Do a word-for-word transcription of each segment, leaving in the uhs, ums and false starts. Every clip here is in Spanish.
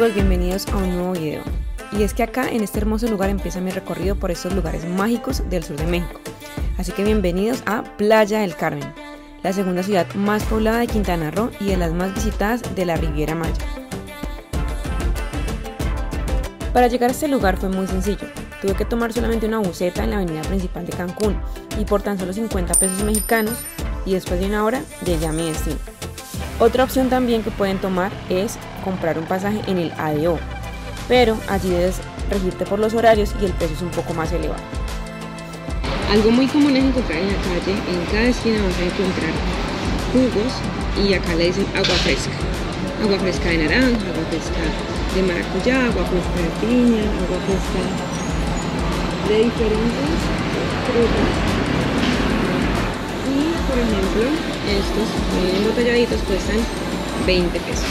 amigos, bienvenidos a un nuevo video. Y es que acá en este hermoso lugar empieza mi recorrido por estos lugares mágicos del sur de México. Así que bienvenidos a Playa del Carmen, la segunda ciudad más poblada de Quintana Roo y de las más visitadas de la Riviera Maya. Para llegar a este lugar fue muy sencillo. Tuve que tomar solamente una buseta en la avenida principal de Cancún y por tan solo cincuenta pesos mexicanos, y después de una hora llegué a mi destino. Otra opción también que pueden tomar es comprar un pasaje en el A D O, pero allí debes regirte por los horarios y el precio es un poco más elevado. Algo muy común es encontrar en la calle, en cada esquina vas a encontrar jugos y acá le dicen agua fresca. Agua fresca de naranja, agua fresca de maracuyá, agua fresca de piña, agua fresca de diferentes frutas. Y por ejemplo, estos eh, embotelladitos cuestan veinte pesos.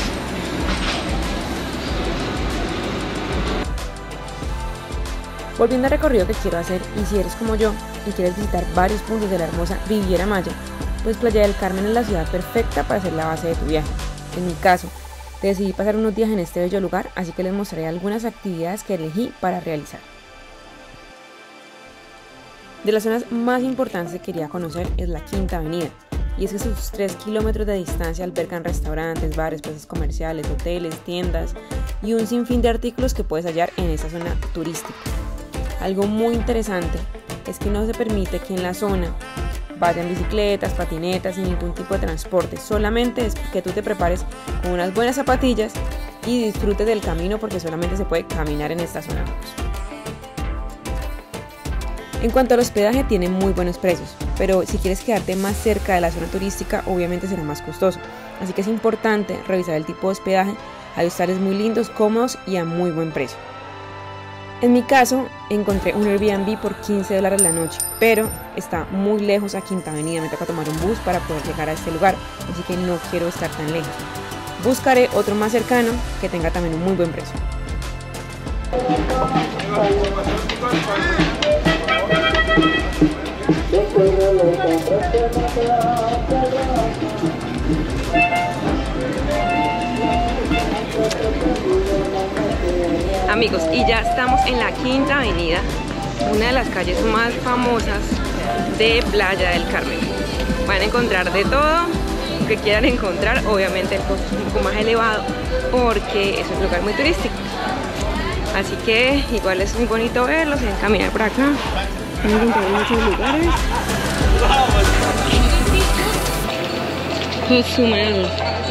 Volviendo al recorrido que quiero hacer, y si eres como yo y quieres visitar varios puntos de la hermosa Riviera Maya, pues Playa del Carmen es la ciudad perfecta para hacer la base de tu viaje. En mi caso, decidí pasar unos días en este bello lugar, así que les mostraré algunas actividades que elegí para realizar. De las zonas más importantes que quería conocer es la Quinta Avenida, y es que sus tres kilómetros de distancia albergan restaurantes, bares, plazas comerciales, hoteles, tiendas y un sinfín de artículos que puedes hallar en esta zona turística. Algo muy interesante es que no se permite que en la zona vayan bicicletas, patinetas, sin ningún tipo de transporte. Solamente es que tú te prepares con unas buenas zapatillas y disfrutes del camino, porque solamente se puede caminar en esta zona. En cuanto al hospedaje, tiene muy buenos precios, pero si quieres quedarte más cerca de la zona turística, obviamente será más costoso. Así que es importante revisar el tipo de hospedaje. Hay hostales muy lindos, cómodos y a muy buen precio. En mi caso, encontré un Airbnb por quince dólares la noche, pero está muy lejos a Quinta Avenida, me toca tomar un bus para poder llegar a este lugar, así que no quiero estar tan lejos. Buscaré otro más cercano que tenga también un muy buen precio. Amigos, y ya estamos en la Quinta Avenida, una de las calles más famosas de Playa del Carmen. Van a encontrar de todo lo que quieran encontrar. Obviamente el costo es un poco más elevado porque es un lugar muy turístico, así que igual es muy bonito verlos. Se van a caminar por acá, van a encontrar muchos lugares consumados.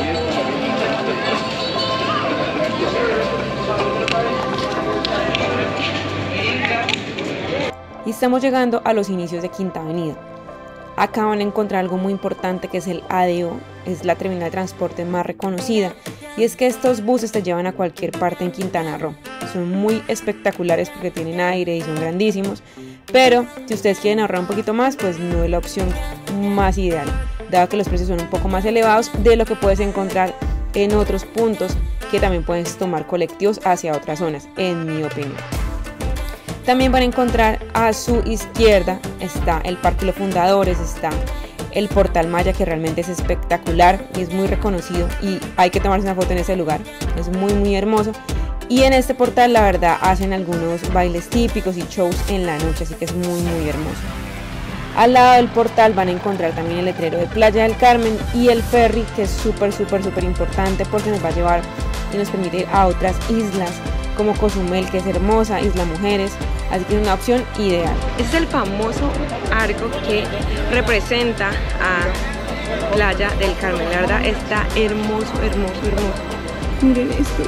Y estamos llegando a los inicios de Quinta Avenida. Acá van a encontrar algo muy importante, que es el A D O, es la terminal de transporte más reconocida, y es que estos buses te llevan a cualquier parte en Quintana Roo. Son muy espectaculares porque tienen aire y son grandísimos, pero si ustedes quieren ahorrar un poquito más, pues no es la opción más ideal, dado que los precios son un poco más elevados de lo que puedes encontrar en otros puntos, que también puedes tomar colectivos hacia otras zonas, en mi opinión. También van a encontrar a su izquierda está el Parque Los Fundadores, está el Portal Maya, que realmente es espectacular y es muy reconocido y hay que tomarse una foto en ese lugar, es muy muy hermoso. Y en este portal la verdad hacen algunos bailes típicos y shows en la noche, así que es muy muy hermoso. Al lado del portal van a encontrar también el letrero de Playa del Carmen y el ferry, que es súper súper súper importante porque nos va a llevar y nos permite ir a otras islas como Cozumel, que es hermosa, Isla Mujeres, así que es una opción ideal. Este es el famoso arco que representa a Playa del Carmen. La verdad está hermoso, hermoso, hermoso. Miren esto.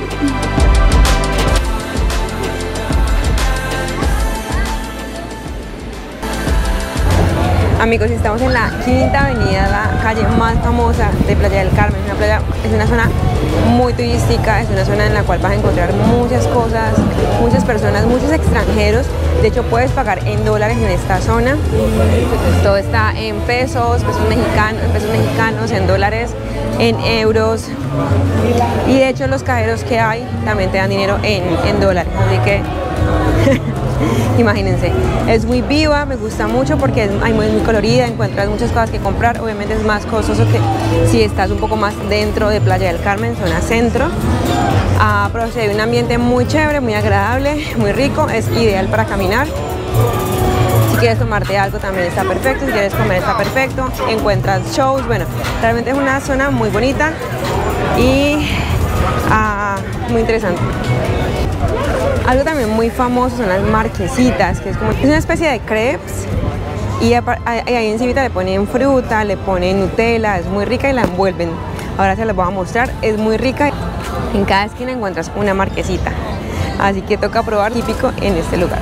Amigos, estamos en la Quinta Avenida, la calle más famosa de Playa del Carmen. Una playa, es una zona muy turística, es una zona en la cual vas a encontrar muchas cosas, muchas personas, muchos extranjeros. De hecho, puedes pagar en dólares en esta zona. Todo está en pesos, pesos mexicanos, en pesos mexicanos, en dólares, en euros. Y de hecho, los cajeros que hay también te dan dinero en, en dólares. Así que imagínense, es muy viva, me gusta mucho porque es hay muy, muy colorida, encuentras muchas cosas que comprar. Obviamente es más costoso que si estás un poco más dentro de Playa del Carmen, zona centro, Ah, pero sí, hay un ambiente muy chévere, muy agradable, muy rico, es ideal para caminar. Si quieres tomarte algo también está perfecto, si quieres comer está perfecto, encuentras shows, bueno, realmente es una zona muy bonita y ah, muy interesante. Algo también muy famoso son las marquesitas, que es como es una especie de crepes y ahí encima le ponen fruta, le ponen Nutella, es muy rica y la envuelven. Ahora se las voy a mostrar, es muy rica. En cada esquina encuentras una marquesita, así que toca probar típico en este lugar.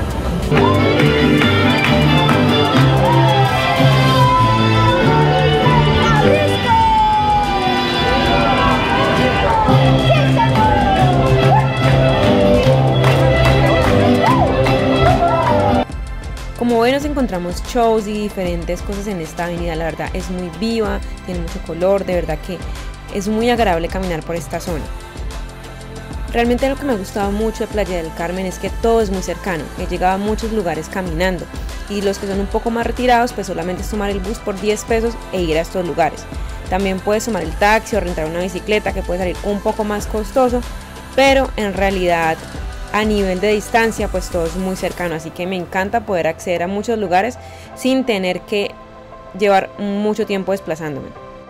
Como ven, nos encontramos shows y diferentes cosas en esta avenida. La verdad es muy viva, tiene mucho color, de verdad que es muy agradable caminar por esta zona. Realmente lo que me ha gustado mucho de Playa del Carmen es que todo es muy cercano. He llegado a muchos lugares caminando y los que son un poco más retirados pues solamente es tomar el bus por diez pesos e ir a estos lugares. También puedes tomar el taxi o rentar una bicicleta que puede salir un poco más costoso, pero en realidad a nivel de distancia pues todo es muy cercano, así que me encanta poder acceder a muchos lugares sin tener que llevar mucho tiempo desplazándome.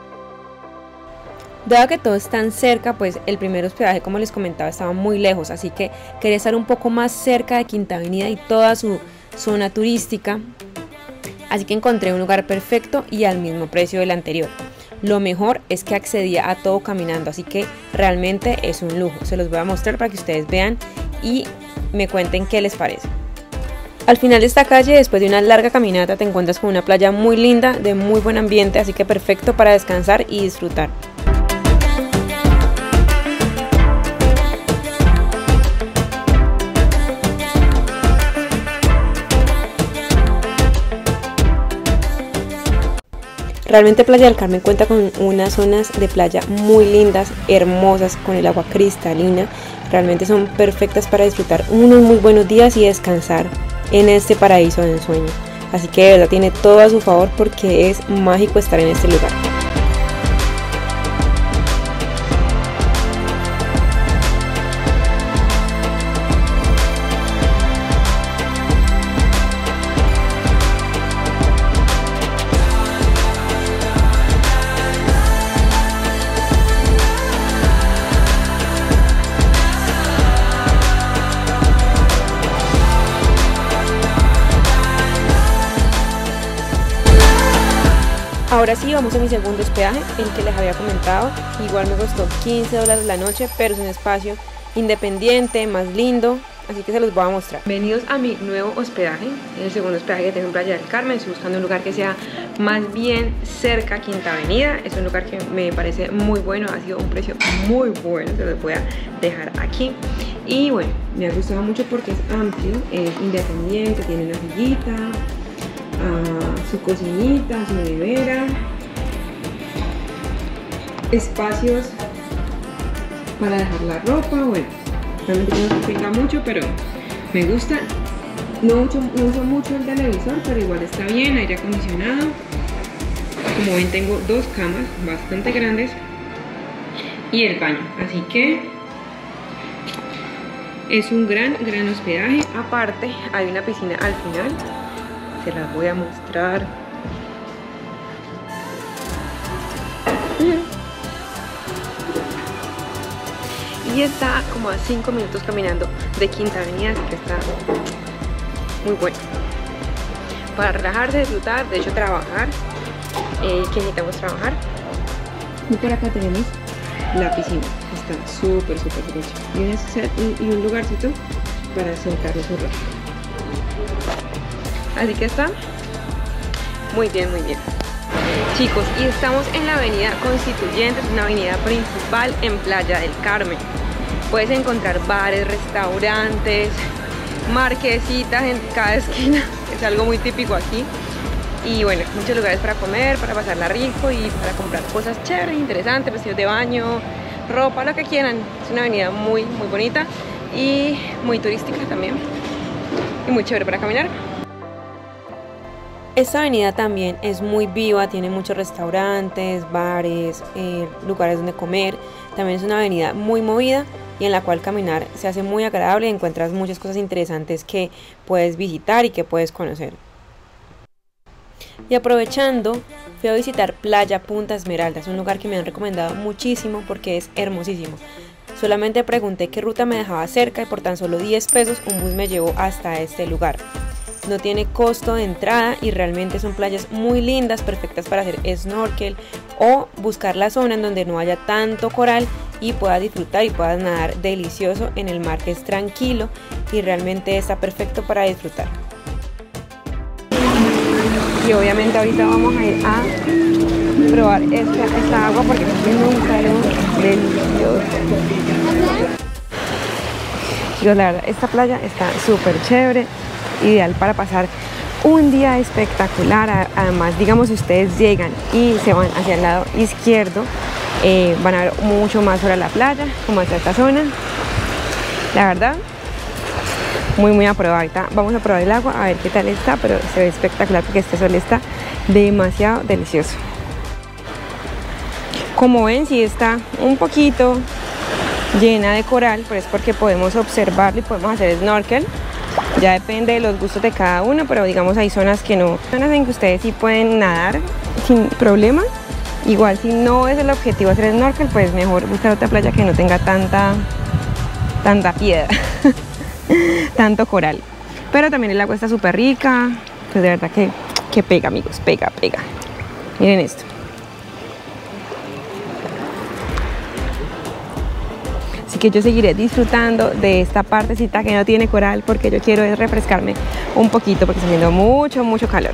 Dado que todo es tan cerca, pues el primer hospedaje, como les comentaba, estaba muy lejos, así que quería estar un poco más cerca de Quinta Avenida y toda su zona turística, así que encontré un lugar perfecto y al mismo precio del anterior. Lo mejor es que accedía a todo caminando, así que realmente es un lujo. Se los voy a mostrar para que ustedes vean y me cuenten qué les parece. Al final de esta calle, después de una larga caminata, te encuentras con una playa muy linda, de muy buen ambiente, así que perfecto para descansar y disfrutar. Realmente Playa del Carmen cuenta con unas zonas de playa muy lindas, hermosas, con el agua cristalina. Realmente son perfectas para disfrutar unos muy buenos días y descansar en este paraíso de ensueño. Así que de verdad tiene todo a su favor porque es mágico estar en este lugar. Ahora sí, vamos a mi segundo hospedaje, el que les había comentado. Igual me costó quince dólares la noche, pero es un espacio independiente, más lindo, así que se los voy a mostrar. Bienvenidos a mi nuevo hospedaje, el segundo hospedaje que tengo en Playa del Carmen. Estoy buscando un lugar que sea más bien cerca a Quinta Avenida. Es un lugar que me parece muy bueno, ha sido un precio muy bueno, se los voy a dejar aquí. Y bueno, me ha gustado mucho porque es amplio, es independiente, tiene una sillita, Uh, su cocinita, su nevera, espacios para dejar la ropa. Bueno, realmente no se tenga mucho, pero me gusta. No, mucho, no uso mucho el televisor, pero igual está bien, aire acondicionado. Como ven, tengo dos camas bastante grandes y el baño, así que es un gran, gran hospedaje. Aparte, hay una piscina al final. Se las voy a mostrar. Y está como a cinco minutos caminando de Quinta Avenida, así que está muy bueno para relajarse, disfrutar, de hecho trabajar, eh, que necesitamos trabajar. Y por acá tenemos la piscina, está súper súper súper y un lugarcito para sentarnos un rato. Así que está muy bien, muy bien. Chicos, y estamos en la avenida Constituyentes, una avenida principal en Playa del Carmen. Puedes encontrar bares, restaurantes, marquesitas en cada esquina, es algo muy típico aquí. Y bueno, muchos lugares para comer, para pasarla rico y para comprar cosas chéveres, interesantes, vestidos de baño, ropa, lo que quieran. Es una avenida muy, muy bonita y muy turística también. Y muy chévere para caminar. Esta avenida también es muy viva, tiene muchos restaurantes, bares, eh, lugares donde comer. También es una avenida muy movida y en la cual caminar se hace muy agradable y encuentras muchas cosas interesantes que puedes visitar y que puedes conocer. Y aprovechando, fui a visitar Playa Punta Esmeralda. Es un lugar que me han recomendado muchísimo porque es hermosísimo. Solamente pregunté qué ruta me dejaba cerca y por tan solo diez pesos un bus me llevó hasta este lugar. No tiene costo de entrada y realmente son playas muy lindas, perfectas para hacer snorkel o buscar la zona en donde no haya tanto coral y puedas disfrutar y puedas nadar delicioso en el mar, que es tranquilo y realmente está perfecto para disfrutar. Y obviamente ahorita vamos a ir a probar esta, esta agua porque está haciendo un calor delicioso. Chicos, la verdad, esta playa está súper chévere, ideal para pasar un día espectacular. Además, digamos, si ustedes llegan y se van hacia el lado izquierdo, eh, van a ver mucho más sobre la playa, como hacia esta zona. La verdad, muy muy a probar. Ahorita vamos a probar el agua a ver qué tal está, pero se ve espectacular porque este sol está demasiado delicioso. Como ven, sí está un poquito llena de coral, pero es porque podemos observarlo y podemos hacer snorkel. Ya depende de los gustos de cada uno, pero digamos hay zonas que no, zonas en que ustedes sí pueden nadar sin problema. Igual si no es el objetivo hacer snorkel, pues mejor buscar otra playa que no tenga tanta tanta piedra, tanto coral. Pero también el agua está súper rica, pues de verdad que, que pega, amigos, pega, pega. Miren esto. Así que yo seguiré disfrutando de esta partecita que no tiene coral porque yo quiero es refrescarme un poquito porque está haciendo mucho, mucho calor.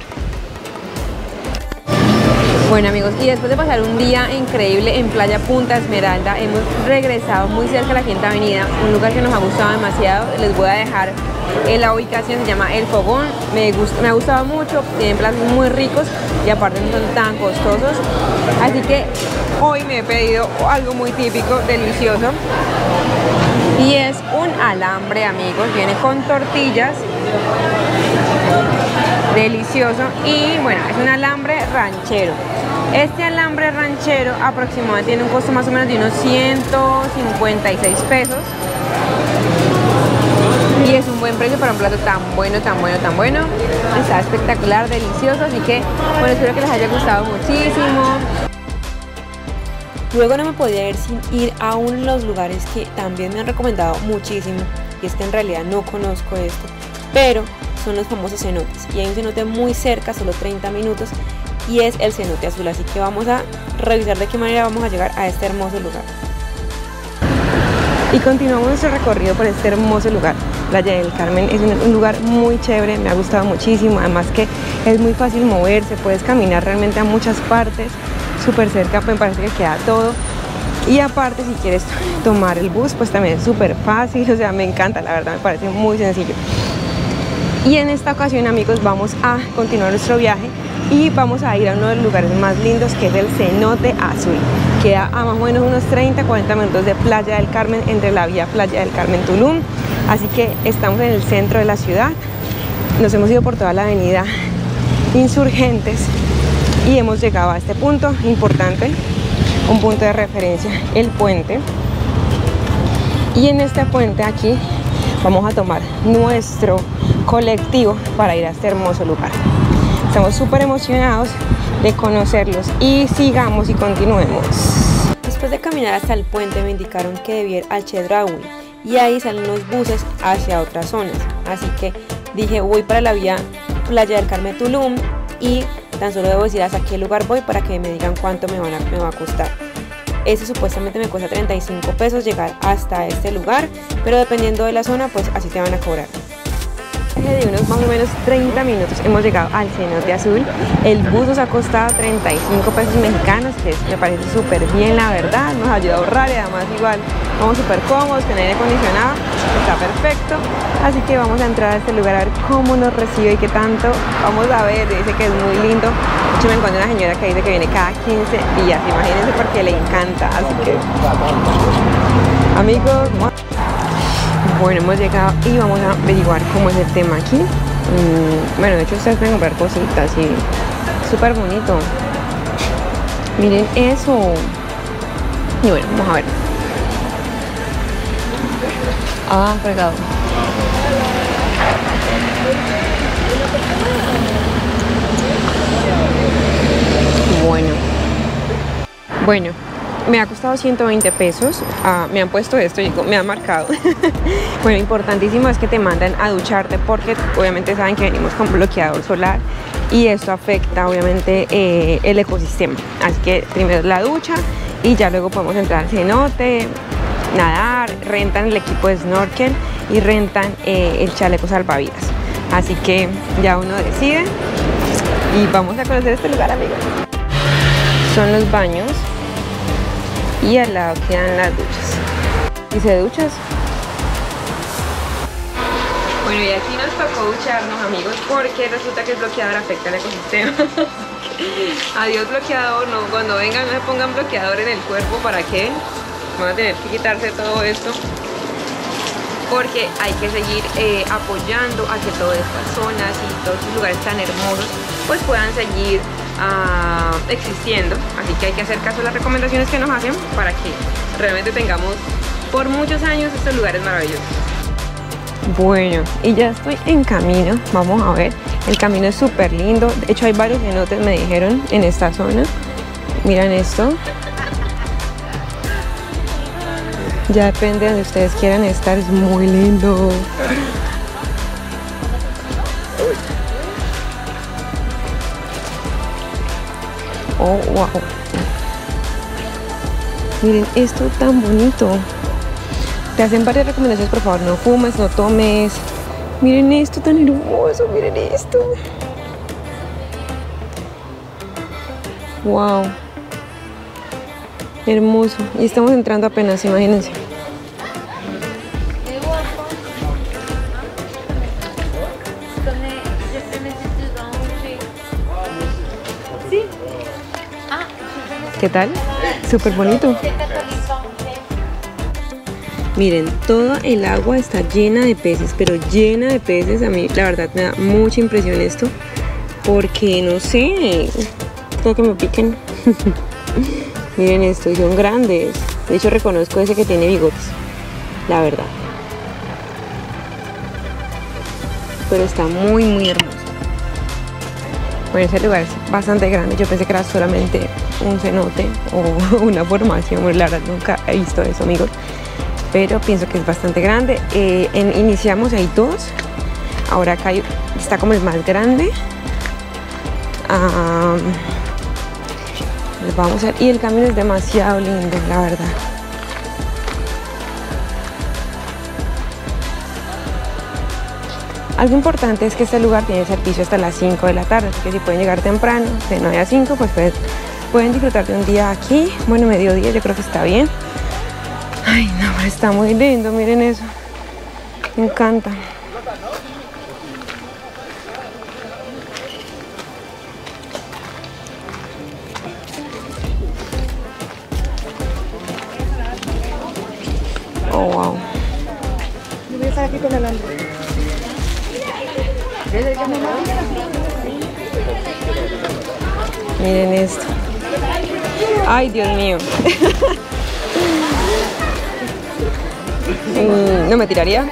Bueno amigos, y después de pasar un día increíble en Playa Punta Esmeralda, hemos regresado muy cerca de la Quinta Avenida, un lugar que nos ha gustado demasiado. Les voy a dejar en la ubicación, se llama El Fogón. Me, gusta, me ha gustado mucho, tienen platos muy ricos y aparte no son tan costosos. Así que hoy me he pedido algo muy típico, delicioso, y es un alambre, amigos. Viene con tortillas, delicioso, y bueno, es un alambre ranchero. Este alambre ranchero aproximadamente tiene un costo más o menos de unos ciento cincuenta y seis pesos y es un buen precio para un plato tan bueno, tan bueno, tan bueno. Está espectacular, delicioso, así que bueno, espero que les haya gustado muchísimo. Luego no me podía ir sin ir a uno de los lugares que también me han recomendado muchísimo, y es que en realidad no conozco esto, pero son los famosos cenotes, y hay un cenote muy cerca, solo treinta minutos, y es el cenote azul. Así que vamos a revisar de qué manera vamos a llegar a este hermoso lugar. Y continuamos nuestro recorrido por este hermoso lugar. Playa del Carmen es un lugar muy chévere, me ha gustado muchísimo, además que es muy fácil moverse, puedes caminar realmente a muchas partes, súper cerca, me parece que queda todo. Y aparte, si quieres tomar el bus, pues también es súper fácil, o sea, me encanta, la verdad, me parece muy sencillo. Y en esta ocasión, amigos, vamos a continuar nuestro viaje y vamos a ir a uno de los lugares más lindos, que es el Cenote Azul. Queda a más o menos unos treinta a cuarenta minutos de Playa del Carmen, entre la vía Playa del Carmen Tulum. Así que estamos en el centro de la ciudad, nos hemos ido por toda la avenida Insurgentes y hemos llegado a este punto importante, un punto de referencia, el puente. Y en este puente aquí vamos a tomar nuestro colectivo para ir a este hermoso lugar. Estamos súper emocionados de conocerlos y sigamos y continuemos. Después de caminar hasta el puente me indicaron que debía ir al Chedraui y ahí salen los buses hacia otras zonas. Así que dije, voy para la vía Playa del Carmen Tulum y tan solo debo decir hasta qué lugar voy para que me digan cuánto me, van a, me va a costar. Ese supuestamente me cuesta treinta y cinco pesos llegar hasta este lugar, pero dependiendo de la zona, pues así te van a cobrar. De unos más o menos treinta minutos hemos llegado al Cenote Azul. El bus nos ha costado treinta y cinco pesos mexicanos, que es, me parece súper bien, la verdad, nos ayuda a ahorrar y además igual vamos súper cómodos, con aire acondicionado, está perfecto. Así que vamos a entrar a este lugar a ver cómo nos recibe y qué tanto. Vamos a ver, dice que es muy lindo. De hecho me encontré una señora que dice que viene cada quince días, imagínense, porque le encanta, así que amigos, bueno, hemos llegado y vamos a averiguar cómo es el tema aquí. Mm, bueno, de hecho ustedes pueden comprar cositas y súper bonito. Miren eso. Y bueno, vamos a ver. Ah, fregado. Bueno. Bueno. Me ha costado ciento veinte pesos, ah, me han puesto esto, digo, me han marcado. Bueno, importantísimo es que te mandan a ducharte porque obviamente saben que venimos con bloqueador solar y esto afecta obviamente eh, el ecosistema. Así que primero la ducha y ya luego podemos entrar al cenote, nadar, rentan el equipo de snorkel y rentan eh, el chaleco salvavidas. Así que ya uno decide y vamos a conocer este lugar, amigos. Son los baños. Y al lado quedan las duchas. ¿Dice duchas? Bueno, y aquí nos tocó ducharnos, amigos, porque resulta que el bloqueador afecta al ecosistema. Adiós bloqueador, no, cuando vengan no se pongan bloqueador en el cuerpo, ¿para qué? Van a tener que quitarse todo esto. Porque hay que seguir eh, apoyando a que todas estas zonas y todos estos lugares tan hermosos pues puedan seguir Uh, existiendo, así que hay que hacer caso a las recomendaciones que nos hacen para que realmente tengamos por muchos años estos lugares maravillosos. Bueno, y ya estoy en camino, vamos a ver, el camino es súper lindo, de hecho hay varios cenotes, me dijeron, en esta zona. Miren esto, ya depende de donde ustedes quieran estar, es muy lindo. Oh, wow. Miren esto tan bonito. Te hacen varias recomendaciones, por favor, no fumes, no tomes. Miren esto tan hermoso, miren esto. Wow. Hermoso. Y estamos entrando apenas, imagínense. ¿Qué tal? Súper bonito. Miren, toda el agua está llena de peces, pero llena de peces. A mí la verdad me da mucha impresión esto, porque no sé, creo que me piquen. Miren esto, y son grandes. De hecho reconozco ese que tiene bigotes, la verdad. Pero está muy muy hermoso. Bueno, ese lugar es bastante grande. Yo pensé que era solamente un cenote o una formación, muy larga, nunca he visto eso, amigos, pero pienso que es bastante grande. Eh, en, iniciamos ahí todos, ahora acá hay, está como el más grande. Um, vamos a ver, y el camino es demasiado lindo, la verdad. Algo importante es que este lugar tiene servicio hasta las cinco de la tarde, así que si pueden llegar temprano, de nueve a cinco, pues pueden, pueden disfrutar de un día aquí. Bueno, mediodía yo creo que está bien. Ay, no, pero está muy lindo, miren eso. Me encanta. Oh, wow. Yo voy a estar aquí con el Andrés. Miren esto. Ay, Dios mío. No me tiraría.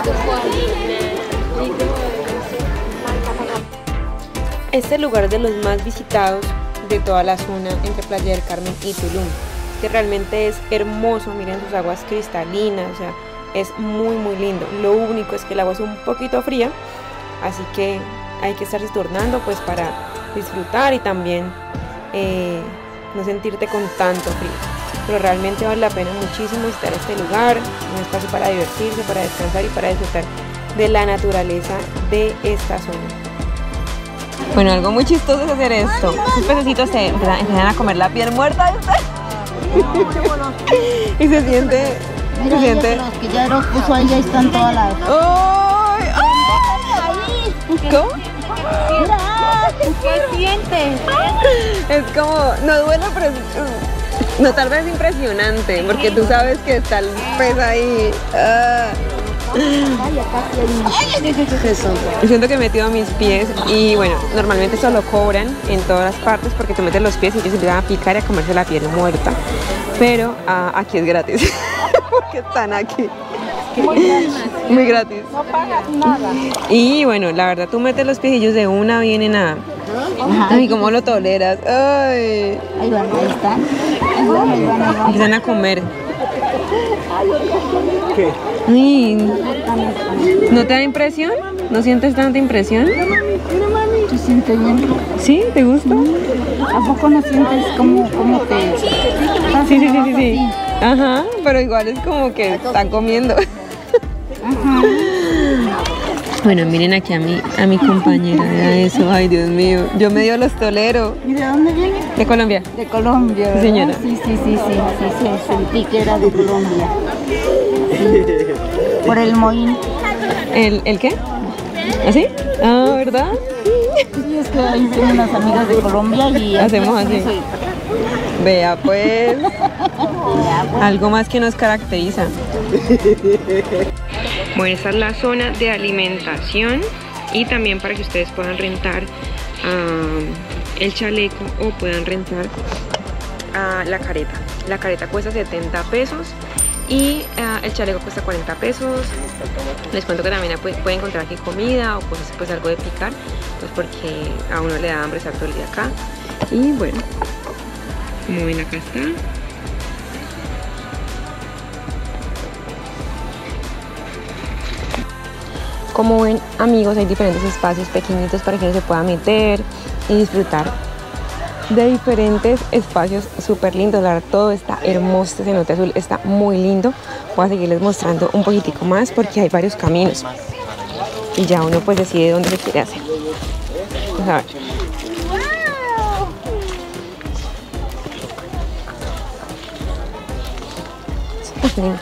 Este lugar es de los más visitados de toda la zona entre Playa del Carmen y Tulum, que realmente es hermoso. Miren sus aguas cristalinas, o sea, es muy muy lindo. Lo único es que el agua es un poquito fría, así que hay que estarse turnando pues para disfrutar y también eh, no sentirte con tanto frío. Pero realmente vale la pena muchísimo visitar este lugar, un espacio para divertirse, para descansar y para disfrutar de la naturaleza de esta zona. Bueno, algo muy chistoso es hacer esto. Estos pececitos se empiezan a comer la piel muerta de usted. Y se siente... Mira, se siente... los que ya los puso ahí, ya están todas las... ¡Ay! ¡Ay! ¿Cómo? Mira, ¿qué sientes? Es como... No duele, pero... Es, no, tal vez es impresionante, porque tú sabes que está el pez ahí. Ah. Yo siento que he metido mis pies y bueno, normalmente eso lo cobran en todas las partes porque tú metes los pies y ellos se empiezan a picar y a comerse la piel muerta. Pero uh, aquí es gratis, porque están aquí. Muy gratis. No pagas nada. Y bueno, la verdad, tú metes los piecillos de una, viene nada. Ajá. Ay, ¿cómo lo toleras? Ay. Ahí van, ahí están. Ahí van, ahí van, ahí van. Empiezan a comer. Ay, ¿no te da impresión? ¿No sientes tanta impresión? ¿Te sientes bien? ¿Sí? ¿Te gusta? ¿A poco no sientes como, como te... Sí, sí, sí, sí, sí. Ajá, pero igual es como que están comiendo. Ajá. Bueno, miren aquí a mi, a mi compañera, vea eso, ay Dios mío, yo medio los tolero. ¿Y de dónde viene? De Colombia. De Colombia, ¿verdad? Señora. Sí, sí, sí, sí, sí, sí, sentí que era de Colombia. Sí. Por el Moín. ¿El, el qué? ¿Así? Ah, ¿verdad? Sí, es que ahí tengo unas amigas de Colombia y... Hacemos así. Eso. Vea pues, Ya, pues. algo más que nos caracteriza. Bueno, esta es la zona de alimentación y también para que ustedes puedan rentar uh, el chaleco o puedan rentar uh, la careta. La careta cuesta setenta pesos y uh, el chaleco cuesta cuarenta pesos. Les cuento que también pueden encontrar aquí comida o cosas, pues algo de picar, pues porque a uno le da hambre estar todo el día acá. Y bueno, como ven, acá está. Como ven, amigos, hay diferentes espacios pequeñitos para que uno se pueda meter y disfrutar de diferentes espacios súper lindos. La verdad, todo está hermoso. Este cenote azul está muy lindo. Voy a seguirles mostrando un poquitico más porque hay varios caminos y ya uno pues decide dónde se quiere hacer. Vamos a ver. Súper lindo.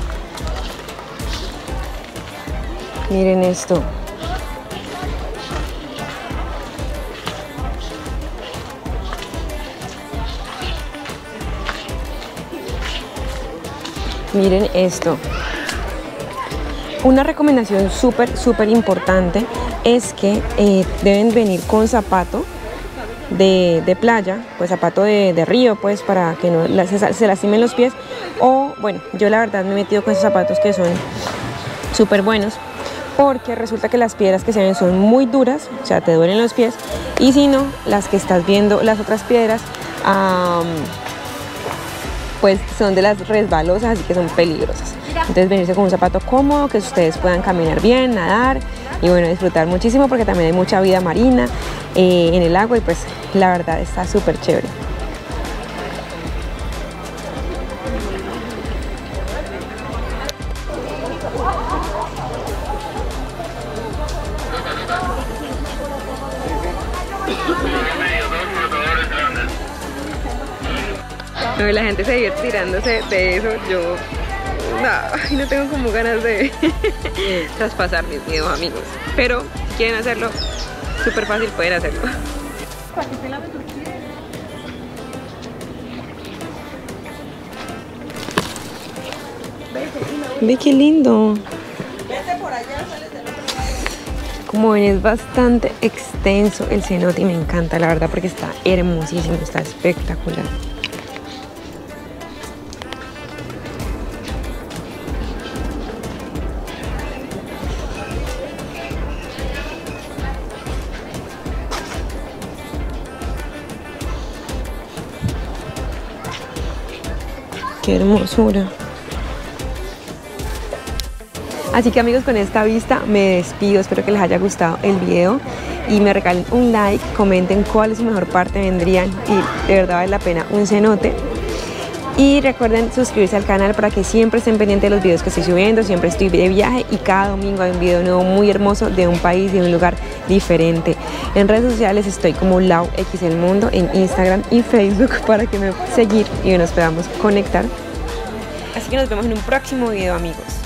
Miren esto. Miren esto. Una recomendación súper, súper importante es que eh, deben venir con zapato de, de playa, pues zapato de, de río, pues para que no la, se, se lastimen los pies. O bueno, yo la verdad me he metido con esos zapatos que son súper buenos, porque resulta que las piedras que se ven son muy duras, o sea, te duelen los pies, y si no, las que estás viendo, las otras piedras, um, pues son de las resbalosas, así que son peligrosas. Entonces venirse con un zapato cómodo, que ustedes puedan caminar bien, nadar y bueno, disfrutar muchísimo, porque también hay mucha vida marina eh, en el agua y pues la verdad está súper chévere. No, la gente se divierte tirándose de eso. Yo no, no tengo como ganas de traspasar mis miedos, amigos. Pero si quieren hacerlo, súper fácil pueden hacerlo. Ve qué lindo. Como ven, es bastante extenso el cenote y me encanta, la verdad, porque está hermosísimo, está espectacular. Qué hermosura. Así que amigos, con esta vista me despido. Espero que les haya gustado el video y me regalen un like, comenten cuál es su mejor parte vendrían y de verdad vale la pena un cenote. Y recuerden suscribirse al canal para que siempre estén pendientes de los videos que estoy subiendo. Siempre estoy de viaje y cada domingo hay un video nuevo muy hermoso de un país, de un lugar diferente. En redes sociales estoy como Lau X El Mundo, en Instagram y Facebook, para que me seguir y nos podamos conectar. Así que nos vemos en un próximo video, amigos.